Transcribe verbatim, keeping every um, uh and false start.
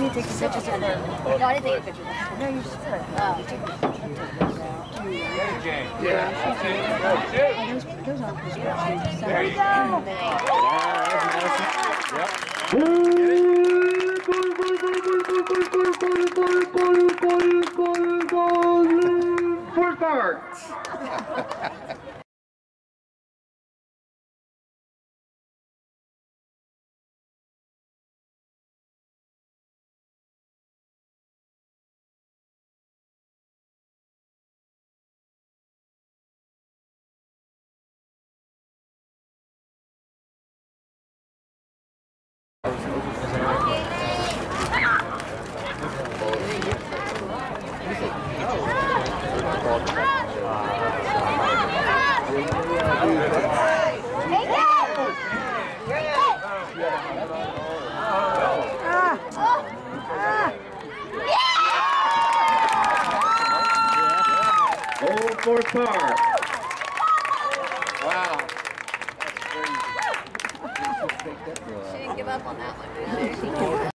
need to take some pictures of her. No, I didn't take a picture of that. No, you should. Oh, you took a picture. Hey, Jane. Yeah. Those, those aren't prescriptions. There you go. Fourth part. Old fourth part. Wow. She didn't give up on that one.